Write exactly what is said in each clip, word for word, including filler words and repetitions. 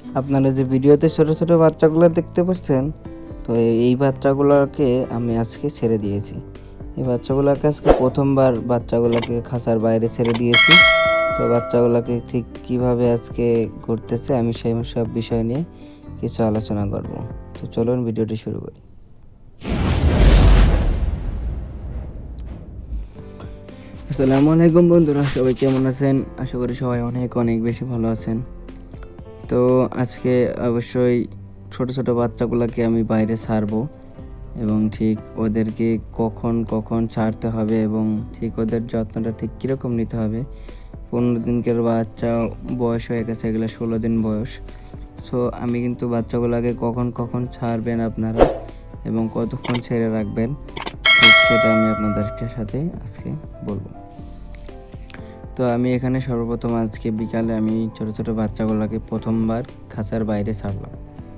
আপনারা যে ভিডিওতে ছোট ছোট বাচ্চাগুলো দেখতে পাচ্ছেন, তো এই বাচ্চাগুলোকে আমি আজকে ছেড়ে দিয়েছি। এই বাচ্চাগুলোকে আজকে প্রথমবার বাচ্চাগুলোকে খাঁচার বাইরে ছেড়ে দিয়েছি। তো বাচ্চাগুলোকে ঠিক কিভাবে আজকে ঘুরতেছে আমি সেই সব বিষয় নিয়ে কিছু আলোচনা করব। তো চলুন ভিডিওটি শুরু করি। আসসালামু আলাইকুম বন্ধুরা, সবাই কেমন আছেন? আশা করি সবাই অনেক অনেক বেশি ভালো আছেন। তো আজকে অবশ্যই ছোট ছোট বাচ্চাগুলোকে আমি বাইরে ছাড়বো এবং ঠিক ওদেরকে কখন কখন ছাড়তে হবে এবং ঠিক ওদের যত্নটা ঠিক কীরকম নিতে হবে। পনেরো দিনকার বাচ্চা বয়স হয়ে গেছে, এগুলো ষোলো দিন বয়স। সো আমি কিন্তু বাচ্চাগুলোকে কখন কখন ছাড়বেন আপনারা এবং কতক্ষণ ছেড়ে রাখবেন ঠিক সেটা আমি আপনাদেরকে সাথে আজকে বলবো। তো আমি এখানে সর্বপ্রথম আজকে বিকালে আমি ছোট ছোট বাচ্চাগুলোকে প্রথমবার খাঁচার বাইরে ছাড়লাম।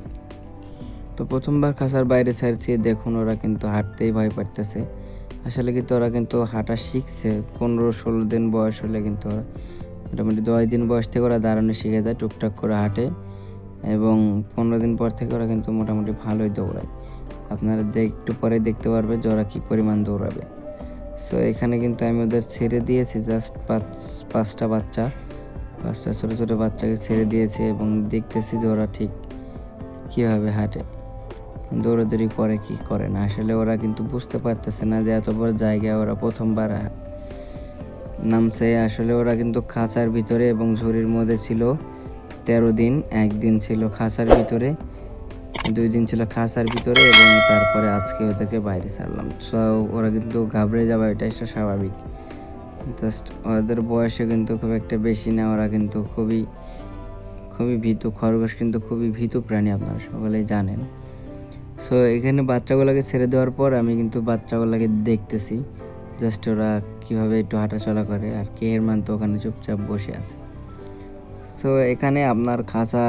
তো প্রথমবার খাঁচার বাইরে ছাড়ছি, দেখুন ওরা কিন্তু হাঁটতেই ভয় পারতেছে। আসলে কিন্তু ওরা কিন্তু হাঁটা শিখছে। পনেরো ষোলো দিন বয়স হলে কিন্তু ওরা মোটামুটি দশ দিন বয়স থেকে ওরা দাঁড়ানো শিখে যায়, টুকটাক করে হাঁটে এবং পনেরো দিন পর থেকে ওরা কিন্তু মোটামুটি ভালোই দৌড়ায়। আপনারা একটু পরে দেখতে পারবে যে ওরা কী পরিমাণ দৌড়াবে। সো এখানে কিন্তু আমি ওদের ছেড়ে দিয়েছি জাস্ট পাঁচ পাঁচটা বাচ্চা পাঁচটা ছোটো ছোটো বাচ্চাকে ছেড়ে দিয়েছি এবং দেখতেছি যে ওরা ঠিক কীভাবে হাঁটে, দৌড়াদৌড়ি করে কি করে না। আসলে ওরা কিন্তু বুঝতে পারতেছে না যে এত বড় জায়গায় ওরা প্রথমবার নামছে। আসলে ওরা কিন্তু খাঁচার ভিতরে এবং ঝুড়ির মধ্যে ছিল তেরো দিন, একদিন ছিল খাঁচার ভিতরে, দুই দিন ছিল খাঁচার ভিতরে এবং তারপরে আজকে ওদেরকে বাইরে ছাড়লাম। সো ওরা কিন্তু ঘাবড়ে যাবে, এটাই স্বাভাবিক। জাস্ট ওদের বয়সে কিন্তু খুব একটা বেশি না, ওরা কিন্তু খুবই খুবই ভীতু। খরগোশ কিন্তু খুবই ভীতু প্রাণী, আপনারা সকলেই জানেন। সো এখানে বাচ্চাগুলোকে ছেড়ে দেওয়ার পর আমি কিন্তু বাচ্চাগুলোকে দেখতেছি জাস্ট ওরা কীভাবে একটু হাঁটাচলা করে, আর কেহেরমান তো ওখানে চুপচাপ বসে আছে। সো এখানে আপনার খাঁচা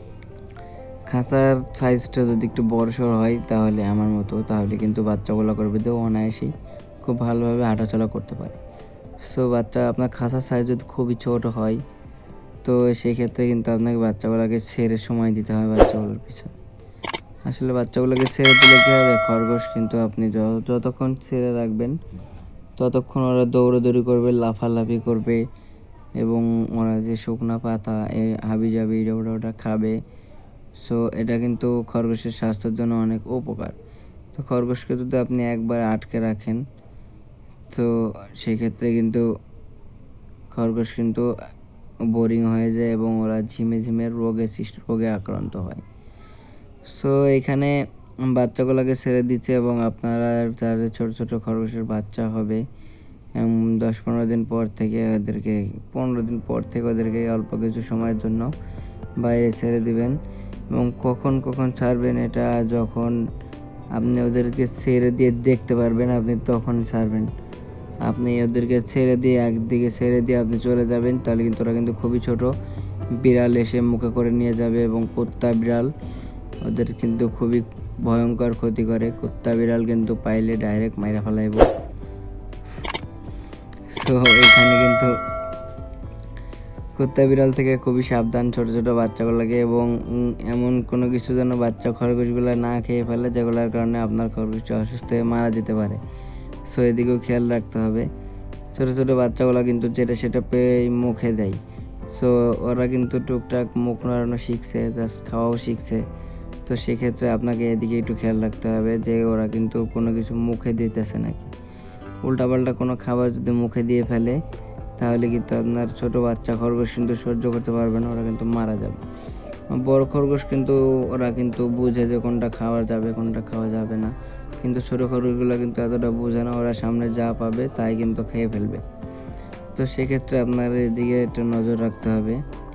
খাঁচার সাইজটা যদি একটু বড়সড় হয় তাহলে আমার মতো, তাহলে কিন্তু বাচ্চাগুলো করবে তো অনায়াসেই খুব ভালোভাবে হাঁটাচলা করতে পারে। সো বাচ্চা আপনার খাঁচার সাইজ যদি খুবই ছোট হয় তো সেই ক্ষেত্রে কিন্তু আপনাকে বাচ্চাগুলোকে ছেড়ে সময় দিতে হবে বাচ্চাগুলোর পিছনে। আসলে বাচ্চাগুলোকে ছেড়ে দিলে কী হবে, খরগোশ কিন্তু আপনি যতক্ষণ ছেড়ে রাখবেন ততক্ষণ ওরা দৌড়াদৌড়ি করবে, লাফালাফি করবে এবং ওরা যে শুকনো পাতা এ হাবি জাবি ওটা ওটা খাবে। সো এটা কিন্তু খরগোশের স্বাস্থ্যের জন্য অনেক উপকার। তো খরগোশকে যদি আপনি একবার আটকে রাখেন তো সেক্ষেত্রে কিন্তু খরগোশ কিন্তু বোরিং হয়ে যায় এবং ওরা ঝিমে ঝিমে রোগে রোগে আক্রান্ত হয়। সো এখানে বাচ্চাগুলোকে ছেড়ে দিচ্ছে এবং আপনারা যাদের ছোট ছোট খরগোশের বাচ্চা হবে দশ পনেরো দিন পর থেকে ওদেরকে পনেরো দিন পর থেকে ওদেরকে অল্প কিছু সময়ের জন্য বাইরে ছেড়ে দিবেন এবং কখন কখন ছাড়বেন এটা যখন আপনি ওদেরকে ছেড়ে দিয়ে দেখতে পারবেন আপনি তখন ছাড়বেন। আপনি ওদেরকে ছেড়ে দিয়ে একদিকে ছেড়ে দিয়ে আপনি চলে যাবেন তাহলে কিন্তু ওরা কিন্তু খুবই ছোট, বিড়াল এসে মুখে করে নিয়ে যাবে এবং কুত্তা বিড়াল ওদের কিন্তু খুবই ভয়ঙ্কর ক্ষতি করে। কুত্তা বিড়াল কিন্তু পাইলে ডাইরেক্ট মাইরা ফেলাইব। সো এখানে কিন্তু কুত্তা বিড়াল থেকে খুবই সাবধান ছোট ছোট বাচ্চাগুলোকে, এবং এমন কোনো কিছু যেন বাচ্চা খরগোশগুলো না খেয়ে ফেলে যেগুলোর কারণে আপনার খরগোশটা অসুস্থ হয়ে মারা যেতে পারে। সো এদিকেও খেয়াল রাখতে হবে। ছোটো ছোটো বাচ্চাগুলো কিন্তু যেটা সেটা পেয়ে মুখে দেয়। সো ওরা কিন্তু টুকটাক মুখ নাড়ানো শিখছে, জাস্ট খাওয়াও শিখছে। তো সেক্ষেত্রে আপনাকে এদিকে একটু খেয়াল রাখতে হবে যে ওরা কিন্তু কোনো কিছু মুখে দিতেছে নাকি। উল্টাপাল্টা কোনো খাবার যদি মুখে দিয়ে ফেলে তাহলে কিন্তু আপনার ছোট বাচ্চা খরগোশ কিন্তু সহ্য করতে পারবে না, ওরা কিন্তু মারা যাবে। বড় খরগোশ কিন্তু ওরা কিন্তু বুঝে যে কোনটা খাওয়া যাবে কোনটা খাওয়া যাবে না, কিন্তু ছোটো খরগোশগুলো কিন্তু এতটা বোঝে না, ওরা সামনে যা পাবে তাই কিন্তু খেয়ে ফেলবে। তো সেক্ষেত্রে আপনার এদিকে একটু নজর রাখতে হবে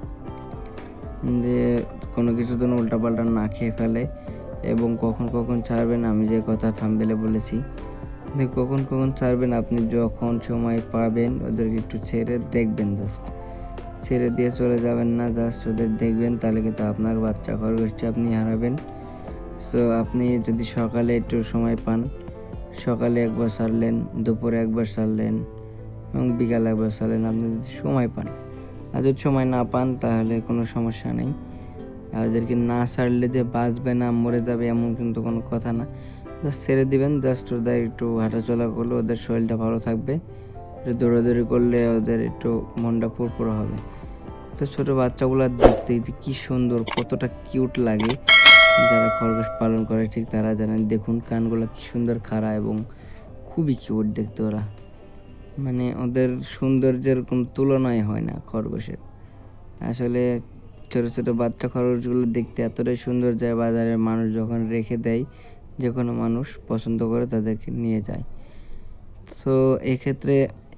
যে কোনো কিছু যেন উল্টাপাল্টা না খেয়ে ফেলে এবং কখন কখন ছাড়বেন আমি যে কথা থাম্বনেলে বলেছি কখন কখন ছাড়বেন আপনি যখন সময় পাবেন ওদেরকে একটু ছেড়ে দেখবেন, জাস্ট ছেড়ে দিয়ে চলে যাবেন না, জাস্ট ওদের দেখবেন, তাহলে কিন্তু আপনার বাচ্চা খরগোশটি আপনি হারাবেন। সো আপনি যদি সকালে একটু সময় পান সকালে একবার ছাড়লেন, দুপুরে একবার ছাড়লেন এবং বিকালে একবার ছাড়লেন, আপনি যদি সময় পান। আর যদি সময় না পান তাহলে কোনো সমস্যা নেই, আর ওদেরকে না ছাড়লে যে বাঁচবে না মরে যাবে এমন কিন্তু কোনো কথা না, জাস্ট ছেড়ে দিবেন। জাস্ট ওদের একটু হাঁটাচলা করলে ওদের শরীরটা ভালো থাকবে, একটু দৌড়াদৌড়ি করলে ওদের একটু মনটা ফুরফুরে হবে। তো ছোট বাচ্চাগুলো দেখতে যে কি সুন্দর, কতটা কিউট লাগে। যারা খরগোশ পালন করে ঠিক তারা জানেন। দেখুন কানগুলো কি সুন্দর খাড়া এবং খুবই কিউট দেখতে ওরা, মানে ওদের সৌন্দর্যের কোনো তুলনাই হয় না খরগোশের। আসলে ছোট ছোট বাচ্চা খরগোশগুলো দেখতে এতটাই সুন্দর যায়, বাজারে মানুষ যখন রেখে দেয়, যে কোনো মানুষ পছন্দ করে তাদেরকে নিয়ে যায়। সো এক্ষেত্রে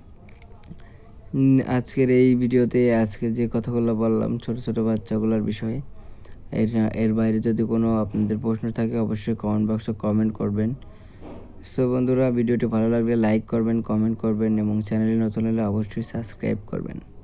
আজকের এই ভিডিওতে আজকে যে কথাগুলো বললাম ছোট ছোট বাচ্চাগুলোর বিষয়ে, এর এর বাইরে যদি কোনো আপনাদের প্রশ্ন থাকে অবশ্যই কমেন্ট বক্সে কমেন্ট করবেন। সো বন্ধুরা, ভিডিওটি ভালো লাগলে লাইক করবেন, কমেন্ট করবেন এবং চ্যানেলে নতুন হলে অবশ্যই সাবস্ক্রাইব করবেন।